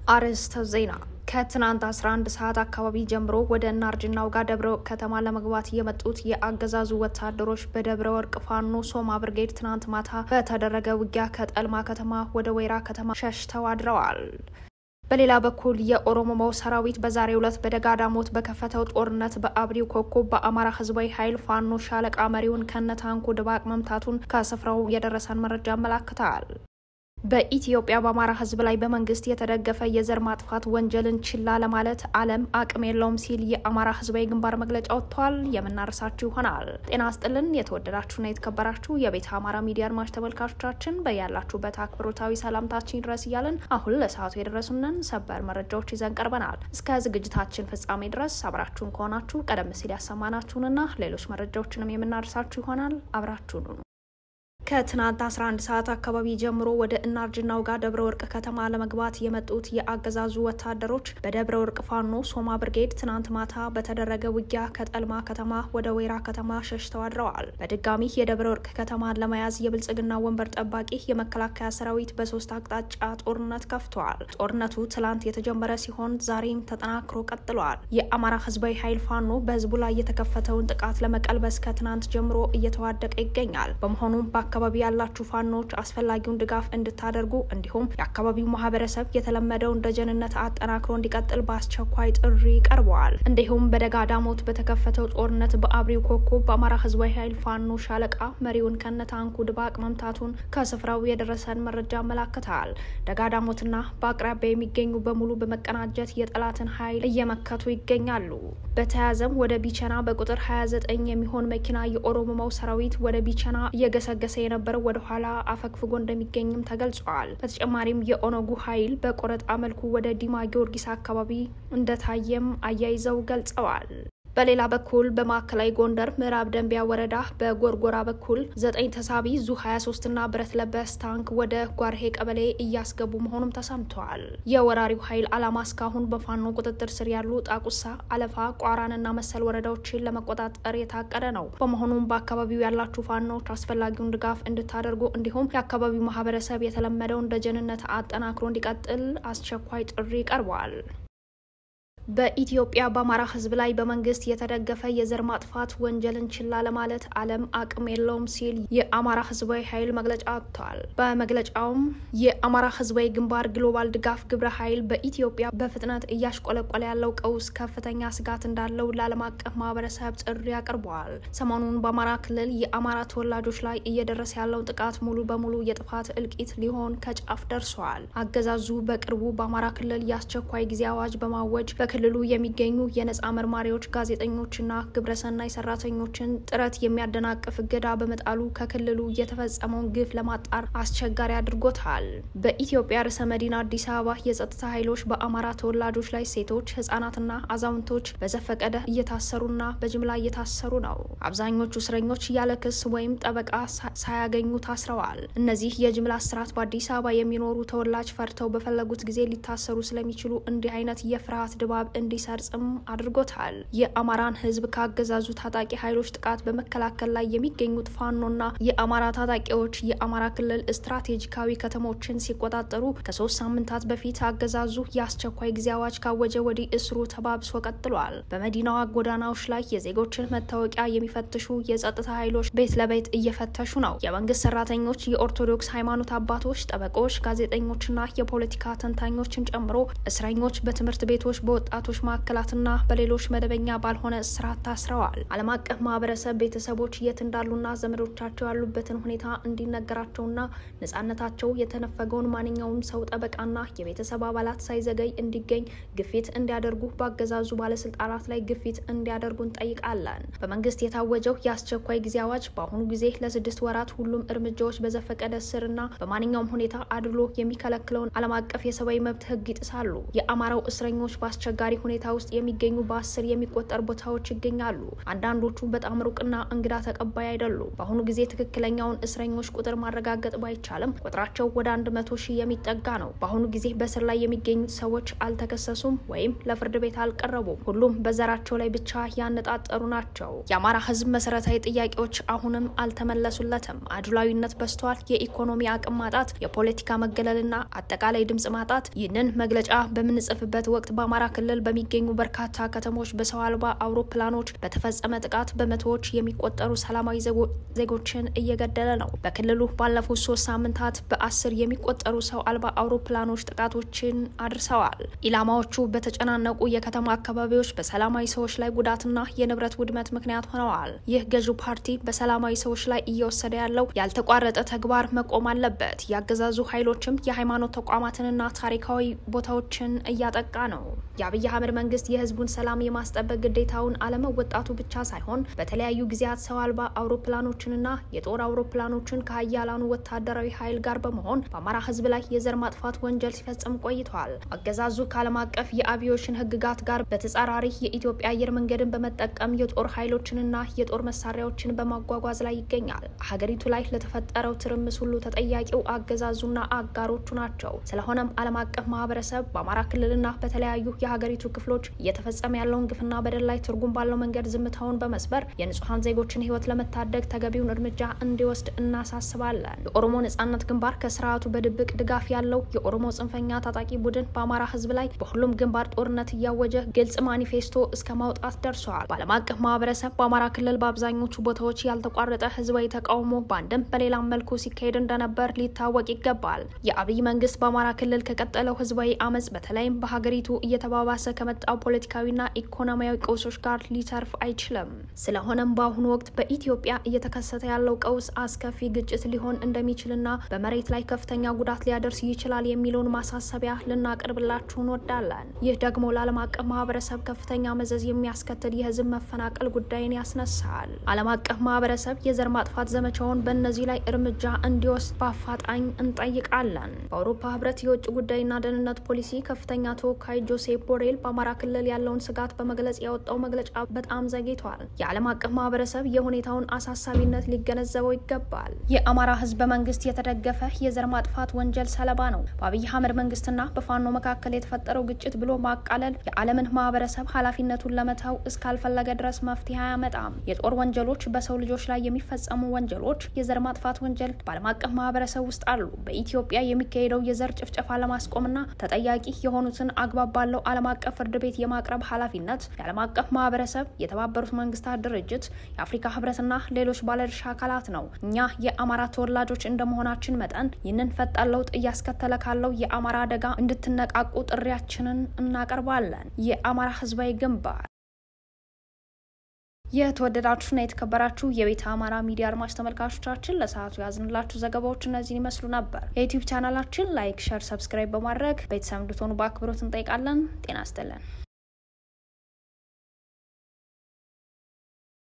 አርዕስተ ዜና ከትናንት 11 ሰዓት አካባቢ ጀምሮ ወደ ናርጅናው ጋር ደብረ ከተማ ለመግባት የመጡት የአገዛዙ ወታደሮች በደብረ ወርቅ ፋኖ ሶማ ብርጌድ ትናንት ማታ በተደረገ ውጊያ ከጠልማ ከተማ ወደ ወይራ ከተማ ሸሽተው አድረዋል። በሌላ በኩል የኦሮሞማው ሰራዊት በዛሬው ዕለት በደጋዳሞት በከፈተው ጦርነት በአብሪው ኮከብ በአማራ ህዝባዊ ኃይል ፋኖ ሻለቃ መሪውን ከነታንኩ ድባቅ መምታቱን ከስፍራው የደረሰን መረጃ ያመለክታል። በኢትዮጵያ በአማራ ህዝብ ላይ በመንግስት የተደገፈ የዘር ማጥፋት ወንጀልን ችላ ለማለት ዓለም አቅም የለውም ሲል የአማራ ህዝባዊ ግንባር መግለጫ ወጥቷል። የምናርሳችሁ ይሆናል። ጤና ይስጥልን የተወደዳችሁና የተከበራችሁ የቤተ አማራ ሚዲያ አድማጭ ተመልካቾቻችን በያላችሁበት አክብሮታዊ ሰላምታችን ድረስ እያልን አሁን ለሰዓቱ የደረሱንን ሰበር መረጃዎች ይዘን ቀርበናል። እስከ ዝግጅታችን ፍጻሜ ድረስ አብራችሁን ከሆናችሁ ቀደም ሲል ያሰማናችሁንና ሌሎች መረጃዎችንም የምናርሳችሁ ይሆናል። አብራችሁን ሁኑ። ከትናንት 11 ሰዓት አካባቢ ጀምሮ ወደ እናርጅናው ጋር ደብረ ወርቅ ከተማ ለመግባት የመጡት የአገዛዙ ወታደሮች በደብረ ወርቅ ፋኖ ሶማ ብርጌድ ትናንት ማታ በተደረገ ውጊያ ከጠልማ ከተማ ወደ ወይራ ከተማ ሸሽተው አድረዋል። በድጋሚ የደብረ ወርቅ ከተማን ለመያዝ የብልጽግና ወንበር ጠባቂ የመከላከያ ሰራዊት በሶስት አቅጣጫ ጦርነት ከፍቷል። ጦርነቱ ትላንት የተጀመረ ሲሆን ዛሬም ተጠናክሮ ቀጥሏል። የአማራ ህዝባዊ ኃይል ፋኖ በህዝቡ ላይ የተከፈተውን ጥቃት ለመቀልበስ ከትናንት ጀምሮ እየተዋደቀ ይገኛል። በመሆኑም አካባቢ ያላችሁ ፋኖች አስፈላጊውን ድጋፍ እንድታደርጉ እንዲሁም የአካባቢው ማህበረሰብ የተለመደውን ደጀንነት አጠናክሮ እንዲቀጥል በአስቸኳይ ጥሪ ቀርበዋል። እንዲሁም በደጋዳሞት በተከፈተው ጦርነት በአብሪው ኮከብ በአማራ ህዝባዊ ኃይል ፋኖ ሻለቃ መሪውን ከነታንኩ ድባቅ መምታቱን ከስፍራው የደረሰን መረጃ ያመለክታል። ደጋዳሞትና በአቅራቢያ የሚገኙ በሙሉ በመቀናጀት የጠላትን ኃይል እየመከቱ ይገኛሉ። በተያያዘም ወደ ቢቸና በቁጥር 29 የሚሆን መኪና የኦሮሞማው ሰራዊት ወደ ቢቸና እየገሰገሰ የነበረው ወደ ኋላ አፈግፍጎ እንደሚገኝም ተገልጿል። በተጨማሪም የኦነጉ ኃይል በቆረጣ መልኩ ወደ ዲማ ጊዮርጊስ አካባቢ እንደታየም አያይዘው ገልጸዋል። በሌላ በኩል በማዕከላዊ ጎንደር ምዕራብ ደንቢያ ወረዳ በጎርጎራ በኩል 9 ተሳቢ ዙ 23 እና ብረት ለበስ ታንክ ወደ ጓርሄ ቀበሌ እያስገቡ መሆኑም ተሰምቷል። የወራሪው ኃይል አላማ እስካሁን በፋኖ ቁጥጥር ስር ያሉ ጣቁሳ፣ አለፋ፣ ቋራንና መሰል ወረዳዎችን ለመቆጣጠር የታቀደ ነው። በመሆኑም በአካባቢው ያላችሁ ፋኖች አስፈላጊውን ድጋፍ እንድታደርጉ እንዲሁም የአካባቢው ማህበረሰብ የተለመደውን ደጀንነት አጠናክሮ እንዲቀጥል አስቸኳይ ጥሪ ቀርቧል። በኢትዮጵያ በአማራ ህዝብ ላይ በመንግስት የተደገፈ የዘር ማጥፋት ወንጀልን ችላ ለማለት ዓለም አቅም የለውም ሲል የአማራ ህዝባዊ ኃይል መግለጫ አውጥቷል። በመግለጫውም የአማራ ህዝባዊ ግንባር ግሎባል ድጋፍ ግብረ ኃይል በኢትዮጵያ በፍጥነት እያሽቆለቆለ ያለው ቀውስ ከፍተኛ ስጋት እንዳለው ለዓለም አቀፍ ማህበረሰብ ጥሪ አቅርቧል። ሰሞኑን በአማራ ክልል የአማራ ተወላጆች ላይ እየደረሰ ያለው ጥቃት ሙሉ በሙሉ የጥፋት እልቂት ሊሆን ከጫፍ ደርሷል። አገዛዙ በቅርቡ በአማራ ክልል የአስቸኳይ ጊዜ አዋጅ በማወጅ ክልሉ የሚገኙ የነጻ መርማሪዎች ጋዜጠኞችና ግብረሰናይ ሰራተኞችን ጥረት የሚያደናቅፍ እገዳ በመጣሉ ከክልሉ የተፈጸመውን ግፍ ለማጣር አስቸጋሪ አድርጎታል። በኢትዮጵያ ርዕሰ መዲና አዲስ አበባ የጸጥታ ኃይሎች በአማራ ተወላጆች ላይ ሴቶች፣ ህጻናትና አዛውንቶች በዘፈቀደ እየታሰሩና በጅምላ እየታሰሩ ነው። አብዛኞቹ እስረኞች ያለ ክስ ወይም ጠበቃ ሳያገኙ ታስረዋል። እነዚህ የጅምላ እስራት በአዲስ አበባ የሚኖሩ ተወላጅ ፈርተው በፈለጉት ጊዜ ሊታሰሩ ስለሚችሉ እንዲህ አይነት የፍርሃት ድባብ እንዲሰርጽም አድርጎታል። የአማራን ህዝብ ካገዛዙ ታጣቂ ኃይሎች ጥቃት በመከላከል ላይ የሚገኙት ፋኖና የአማራ ታጣቂዎች የአማራ ክልል ስትራቴጂካዊ ከተሞችን ሲቆጣጠሩ ከ3 ሳምንታት በፊት አገዛዙ የአስቸኳይ ጊዜ አዋጅ ካወጀ ወዲህ እስሩ ተባብሶ ቀጥሏል። በመዲናዋ ጎዳናዎች ላይ የዜጎችን መታወቂያ የሚፈትሹ የጸጥታ ኃይሎች ቤት ለቤት እየፈተሹ ነው። የመንግስት ሰራተኞች፣ የኦርቶዶክስ ሃይማኖት አባቶች፣ ጠበቆች፣ ጋዜጠኞችና የፖለቲካ ተንታኞችን ጨምሮ እስረኞች በትምህርት ቤቶች በወጣቶች ማዕከላትና በሌሎች መደበኛ ባልሆነ እስራት ታስረዋል። ዓለም አቀፍ ማህበረሰብ ቤተሰቦች የት እንዳሉና ዘመዶቻቸው ያሉበትን ሁኔታ እንዲነገራቸውና ነጻነታቸው የተነፈገውን ማንኛውም ሰው ጠበቃና የቤተሰብ አባላት ሳይዘገይ እንዲገኝ ግፊት እንዲያደርጉ በአገዛዙ ባለስልጣናት ላይ ግፊት እንዲያደርጉ እንጠይቃለን። በመንግስት የታወጀው የአስቸኳይ ጊዜ አዋጅ በአሁኑ ጊዜ ለ6 ወራት ሁሉም እርምጃዎች በዘፈቀደ ስርና በማንኛውም ሁኔታ አድሎ የሚከለክለውን ዓለም አቀፍ የሰብአዊ መብት ህግ ይጥሳሉ። የአማራው እስረኞች በአስቸጋሪ አስቸጋሪ ሁኔታ ውስጥ የሚገኙ በ10 የሚቆጠሩ ቦታዎች ይገኛሉ። አንዳንዶቹ በጣም ሩቅና እንግዳ ተቀባይ አይደሉም። በአሁኑ ጊዜ ትክክለኛውን እስረኞች ቁጥር ማረጋገጥ ባይቻልም ቁጥራቸው ወደ 100,000 የሚጠጋ ነው። በአሁኑ ጊዜ በስር ላይ የሚገኙት ሰዎች አልተከሰሱም ወይም ለፍርድ ቤት አልቀረቡም። ሁሉም በዘራቸው ላይ ብቻ ያነጣጠሩ ናቸው። የአማራ ህዝብ መሰረታዊ ጥያቄዎች አሁንም አልተመለሱለትም። አድሏዊነት በስተዋል፣ የኢኮኖሚ አቅም ማጣት፣ የፖለቲካ መገለልና አጠቃላይ ድምጽ ማጣት። ይህንን መግለጫ በምንጽፍበት ወቅት በአማራ ክልል በሚገኙ በርካታ ከተሞች በሰው አልባ አውሮፕላኖች በተፈጸመ ጥቃት በመቶዎች የሚቆጠሩ ሰላማዊ ዜጎችን እየገደለ ነው። በክልሉ ባለፉት 3 ሳምንታት በ10 የሚቆጠሩ ሰው አልባ አውሮፕላኖች ጥቃቶችን አድርሰዋል። ኢላማዎቹ በተጨናነቁ የከተማ አካባቢዎች በሰላማዊ ሰዎች ላይ ጉዳትና የንብረት ውድመት ምክንያት ሆነዋል። ይህ ገዢው ፓርቲ በሰላማዊ ሰዎች ላይ እየወሰደ ያለው ያልተቋረጠ ተግባር መቆም አለበት። ያገዛዙ ኃይሎችም የሃይማኖት ተቋማትንና ታሪካዊ ቦታዎችን እያጠቃ ነው። የአብይ አህመድ መንግስት የህዝቡን ሰላም የማስጠበቅ ግዴታውን አለመወጣቱ ብቻ ሳይሆን በተለያዩ ጊዜያት ሰው አልባ አውሮፕላኖችንና የጦር አውሮፕላኖችን ከሀያላኑ ወታደራዊ ኃይል ጋር በመሆን በአማራ ህዝብ ላይ የዘር ማጥፋት ወንጀል ሲፈጽም ቆይቷል። አገዛዙ ከዓለም አቀፍ የአቪዬሽን ህግጋት ጋር በተጻራሪ የኢትዮጵያ አየር መንገድን በመጠቀም የጦር ኃይሎችንና የጦር መሳሪያዎችን በማጓጓዝ ላይ ይገኛል። ሀገሪቱ ላይ ለተፈጠረው ትርምስ ሁሉ ተጠያቂው አገዛዙና አጋሮቹ ናቸው። ስለሆነም ዓለም አቀፍ ማህበረሰብ በአማራ ክልልና በተለያዩ የሀገሪቱ ክፍሎች እየተፈጸመ ያለውን ግፍና በደል ላይ ትርጉም ባለው መንገድ ዝምታውን በመስበር የንጹሃን ዜጎችን ህይወት ለመታደግ ተገቢውን እርምጃ እንዲወስድ እናሳስባለን። የኦሮሞ ነጻነት ግንባር ከስርዓቱ በድብቅ ድጋፍ ያለው የኦሮሞ ጽንፈኛ ታጣቂ ቡድን በአማራ ህዝብ ላይ በሁሉም ግንባር ጦርነት እያወጀ ግልጽ ማኒፌስቶ እስከ ማውጣት ደርሷል። በዓለም አቀፍ ማህበረሰብ በአማራ ክልል በአብዛኞቹ ቦታዎች ያልተቋረጠ ህዝባዊ ተቃውሞ በአንድም በሌላም መልኩ ሲካሄድ እንደነበር ሊታወቅ ይገባል። የአብይ መንግስት በአማራ ክልል ከቀጠለው ህዝባዊ አመጽ በተለይም በሀገሪቱ እየተባባሰ ከመጣው ፖለቲካዊና ኢኮኖሚያዊ ቀውሶች ጋር ሊተርፍ አይችልም። ስለሆነም በአሁኑ ወቅት በኢትዮጵያ እየተከሰተ ያለው ቀውስ አስከፊ ግጭት ሊሆን እንደሚችልና በመሬት ላይ ከፍተኛ ጉዳት ሊያደርስ ይችላል የሚለውን ማሳሰቢያ ልናቀርብላችሁ እንወዳለን። ይህ ደግሞ ለዓለም አቀፍ ማህበረሰብ ከፍተኛ መዘዝ የሚያስከትል የህዝብ መፈናቀል ጉዳይን ያስነሳል። ዓለም አቀፍ ማህበረሰብ የዘር ማጥፋት ዘመቻውን በእነዚህ ላይ እርምጃ እንዲወስድ በአፋጣኝ እንጠይቃለን። በአውሮፓ ህብረት የውጭ ጉዳይና ደህንነት ፖሊሲ ከፍተኛ ተወካይ ጆሴፕ ቦሬል በአማራ ክልል ያለውን ስጋት በመግለጽ ያወጣው መግለጫ በጣም ዘግይቷል። የዓለም አቀፍ ማህበረሰብ የሁኔታውን አሳሳቢነት ሊገነዘበው ይገባል። የአማራ ህዝብ በመንግስት የተደገፈ የዘር ማጥፋት ወንጀል ሰለባ ነው። በአብይ አህመድ መንግስትና በፋኖ መካከል የተፈጠረው ግጭት ብሎ ማቃለል የዓለምን ማህበረሰብ ኃላፊነቱን ለመተው እስካልፈለገ ድረስ መፍትሄ አያመጣም። የጦር ወንጀሎች፣ በሰው ልጆች ላይ የሚፈጸሙ ወንጀሎች፣ የዘር ማጥፋት ወንጀል በዓለም አቀፍ ማህበረሰብ ውስጥ አሉ። በኢትዮጵያ የሚካሄደው የዘር ጭፍጨፋ ለማስቆምና ተጠያቂ የሆኑትን አግባብ ባለው ዓለም አቀፍ ፍርድ ቤት የማቅረብ ኃላፊነት የዓለም አቀፍ ማህበረሰብ፣ የተባበሩት መንግስታት ድርጅት፣ የአፍሪካ ህብረትና ሌሎች ባለድርሻ አካላት ነው። እኛ የአማራ ተወላጆች እንደመሆናችን መጠን ይህንን ፈጣን ለውጥ እያስከተለ ካለው የአማራ አደጋ እንድትነቃቁ ጥሪያችንን እናቀርባለን። የአማራ ህዝባዊ ግንባር። የተወደዳችሁና የተከበራችሁ የቤተ አማራ ሚዲያ አድማጭ ተመልካቾቻችን ለሰዓቱ ያዝንላችሁ ዘገባዎች እነዚህን ይመስሉ ነበር። የዩቲዩብ ቻናላችን ላይክ፣ ሼር፣ ሰብስክራይብ በማድረግ ቤተሰብ እንድትሆኑ በአክብሮት እንጠይቃለን። ጤና ይስጥልን።